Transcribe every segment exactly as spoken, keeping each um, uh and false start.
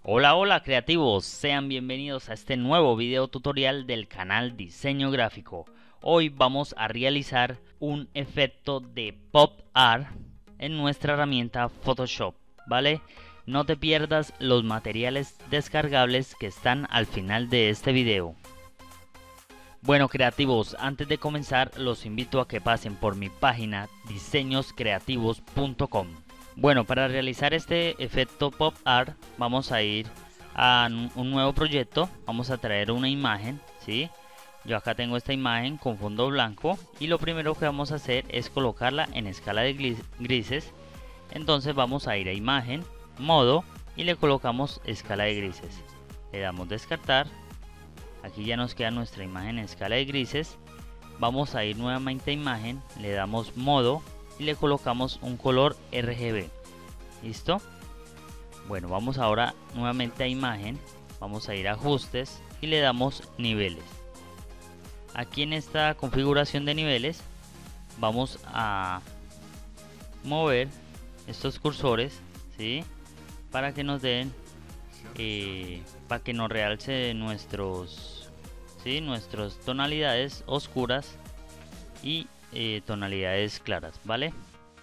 Hola, hola creativos, sean bienvenidos a este nuevo video tutorial del canal Diseño Gráfico. Hoy vamos a realizar un efecto de pop art en nuestra herramienta Photoshop, ¿vale? No te pierdas los materiales descargables que están al final de este video. Bueno creativos, antes de comenzar los invito a que pasen por mi página diseños creativos punto com. Bueno, para realizar este efecto pop art vamos a ir a un nuevo proyecto, vamos a traer una imagen, ¿sí? Yo acá tengo esta imagen con fondo blanco y lo primero que vamos a hacer es colocarla en escala de grises. Entonces vamos a ir a imagen, modo y le colocamos escala de grises. Le damos descartar. Aquí ya nos queda nuestra imagen en escala de grises. Vamos a ir nuevamente a imagen, le damos modo y le colocamos un color R G B. ¿Listo? Bueno, vamos ahora nuevamente a imagen, vamos a ir a ajustes y le damos niveles. Aquí en esta configuración de niveles vamos a mover estos cursores, ¿sí? Para que nos den eh, para que nos realce nuestros ¿sí? nuestras tonalidades oscuras y eh, tonalidades claras, ¿vale?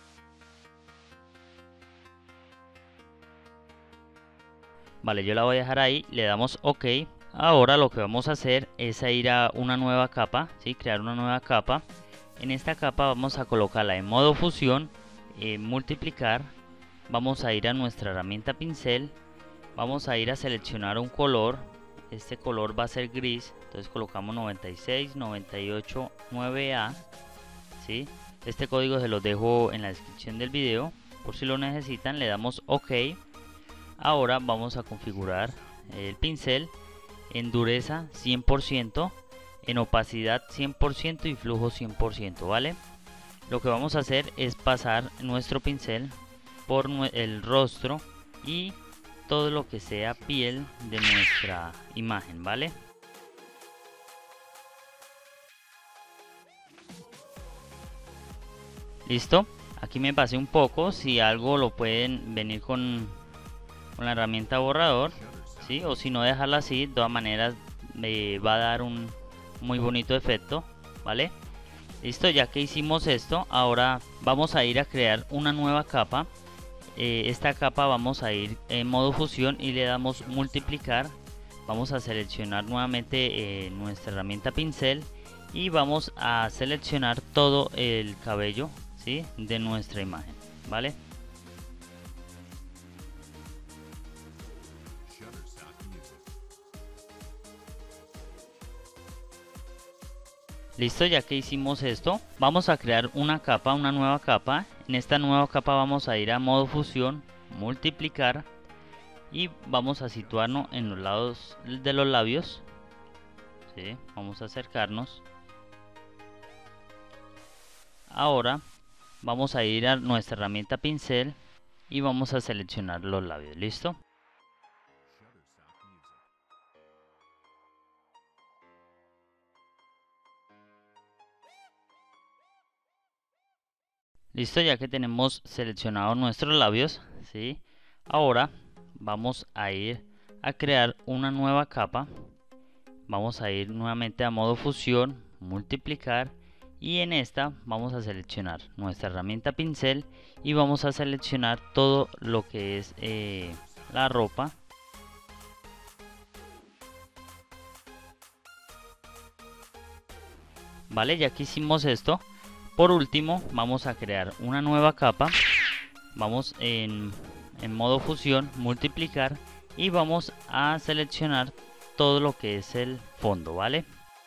Vale, yo la voy a dejar ahí, le damos OK. Ahora lo que vamos a hacer es a ir a una nueva capa, ¿sí? Crear una nueva capa. En esta capa vamos a colocarla en modo fusión, eh, multiplicar. Vamos a ir a nuestra herramienta pincel, vamos a ir a seleccionar un color. Este color va a ser gris, entonces colocamos noventa y seis noventa y ocho nueve A, ¿sí? Este código se los dejo en la descripción del video por si lo necesitan. Le damos OK. Ahora vamos a configurar el pincel en dureza cien por ciento, en opacidad cien por ciento y flujo cien por ciento, ¿vale? Lo que vamos a hacer es pasar nuestro pincel por el rostro y todo lo que sea piel de nuestra imagen, ¿vale? Listo, aquí me pasé un poco, si algo lo pueden venir con, con la herramienta borrador, ¿sí? O si no, dejarla así, de todas maneras me va a dar un muy bonito efecto, ¿vale? Listo, ya que hicimos esto, ahora vamos a ir a crear una nueva capa. Eh, esta capa vamos a ir en modo fusión y le damos multiplicar. Vamos a seleccionar nuevamente eh, nuestra herramienta pincel y vamos a seleccionar todo el cabello, ¿sí? De nuestra imagen, ¿vale? Listo, ya que hicimos esto, vamos a crear una capa, una nueva capa. En esta nueva capa vamos a ir a modo fusión, multiplicar y vamos a situarnos en los lados de los labios, ¿sí? Vamos a acercarnos. Ahora vamos a ir a nuestra herramienta pincel y vamos a seleccionar los labios. ¿Listo? Listo, ya que tenemos seleccionados nuestros labios, ¿sí? Ahora vamos a ir a crear una nueva capa. Vamos a ir nuevamente a modo fusión, multiplicar y en esta vamos a seleccionar nuestra herramienta pincel y vamos a seleccionar todo lo que es eh, la ropa. Vale, ya que hicimos esto, por último vamos a crear una nueva capa. Vamos en, en modo fusión, multiplicar y vamos a seleccionar todo lo que es el fondo, ¿vale?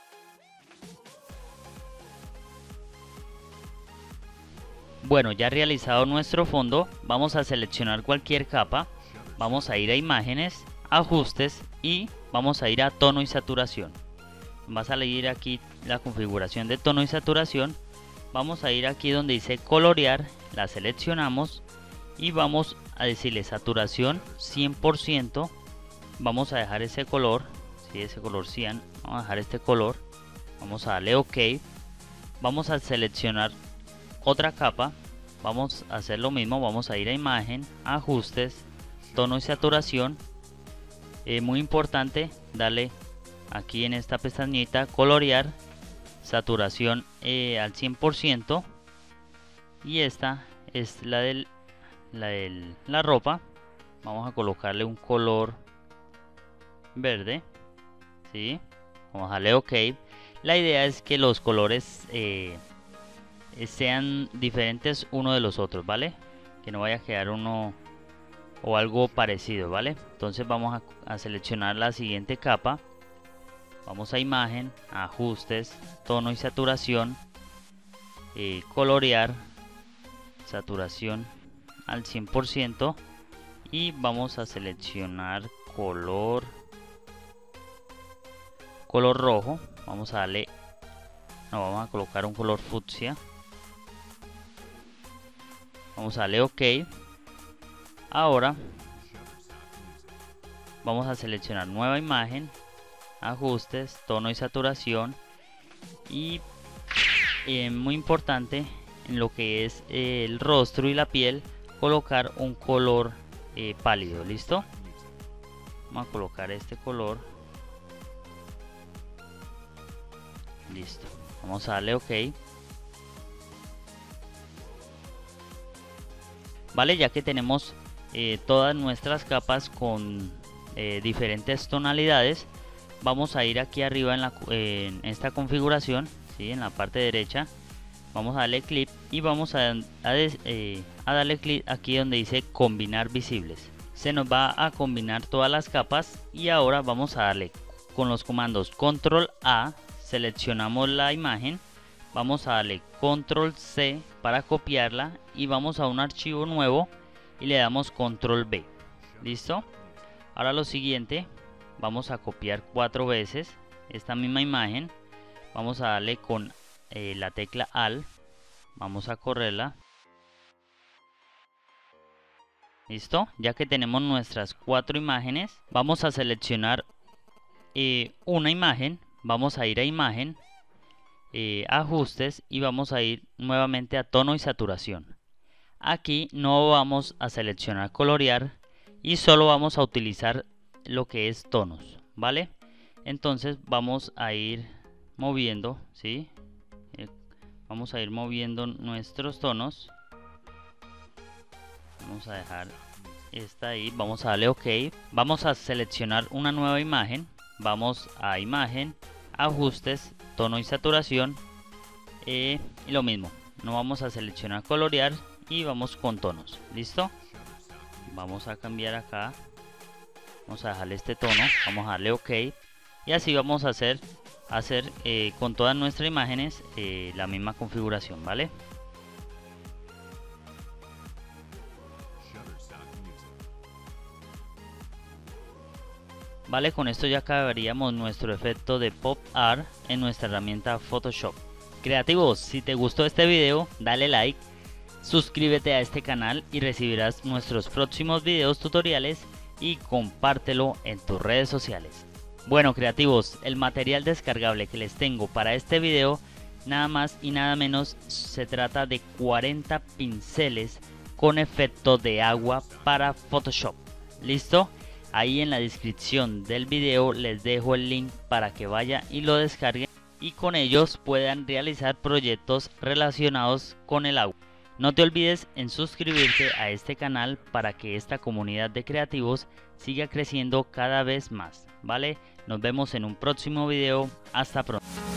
Bueno, ya realizado nuestro fondo, vamos a seleccionar cualquier capa, vamos a ir a imágenes, ajustes y vamos a ir a tono y saturación. Va a salir aquí la configuración de tono y saturación. Vamos a ir aquí donde dice colorear, la seleccionamos y vamos a decirle saturación cien por ciento. Vamos a dejar ese color, ¿sí? Ese color cian, vamos a dejar este color, vamos a darle OK. Vamos a seleccionar otra capa, vamos a hacer lo mismo, vamos a ir a imagen, ajustes, tono y saturación eh, muy importante darle aquí en esta pestañita colorear, saturación eh, al cien por ciento, y esta es la del la de la ropa. Vamos a colocarle un color verde, ¿sí? Vamos a darle OK. La idea es que los colores eh, sean diferentes uno de los otros, ¿vale? Que no vaya a quedar uno o algo parecido, ¿vale? Entonces vamos a, a seleccionar la siguiente capa. Vamos a imagen, ajustes, tono y saturación, eh, colorear, saturación al cien por ciento, y vamos a seleccionar color color rojo. Vamos a darle, no, vamos a colocar un color fucsia. Vamos a darle OK. Ahora vamos a seleccionar nueva imagen, ajustes, tono y saturación, y eh, muy importante en lo que es eh, el rostro y la piel, colocar un color eh, pálido. ¿Listo? Vamos a colocar este color. Listo. Vamos a darle OK. Vale, ya que tenemos eh, todas nuestras capas con eh, diferentes tonalidades, vamos a ir aquí arriba en, la, eh, en esta configuración, ¿sí? En la parte derecha, vamos a darle clic y vamos a, a, eh, a darle clic aquí donde dice combinar visibles. Se nos va a combinar todas las capas, y ahora vamos a darle con los comandos control A, seleccionamos la imagen, vamos a darle control C para copiarla, y vamos a un archivo nuevo y le damos control V. ¿Listo? Ahora lo siguiente, vamos a copiar cuatro veces esta misma imagen. Vamos a darle con eh, la tecla Alt, vamos a correrla. ¿Listo? Ya que tenemos nuestras cuatro imágenes, vamos a seleccionar eh, una imagen, vamos a ir a imagen, eh, ajustes, y vamos a ir nuevamente a tono y saturación. Aquí no vamos a seleccionar colorear, y solo vamos a utilizar lo que es tonos, ¿vale? Entonces vamos a ir moviendo, ¿sí? Eh, vamos a ir moviendo nuestros tonos. Vamos a dejar esta ahí, vamos a darle OK. Vamos a seleccionar una nueva imagen, vamos a imagen, ajustes, tono y saturación, eh, y lo mismo, no vamos a seleccionar colorear, y vamos con tonos. ¿Listo? Vamos a cambiar acá, vamos a dejarle este tono, vamos a darle OK, y así vamos a hacer hacer eh, con todas nuestras imágenes eh, la misma configuración, ¿vale? Vale, con esto ya acabaríamos nuestro efecto de pop art en nuestra herramienta Photoshop. Creativos, si te gustó este video, dale like, suscríbete a este canal y recibirás nuestros próximos videos tutoriales, y compártelo en tus redes sociales. Bueno, creativos, el material descargable que les tengo para este video, nada más y nada menos, se trata de cuarenta pinceles con efecto de agua para Photoshop. ¿Listo? Ahí en la descripción del video les dejo el link para que vayan y lo descarguen, y con ellos puedan realizar proyectos relacionados con el agua. No te olvides en suscribirte a este canal para que esta comunidad de creativos siga creciendo cada vez más, ¿vale? Nos vemos en un próximo video. Hasta pronto.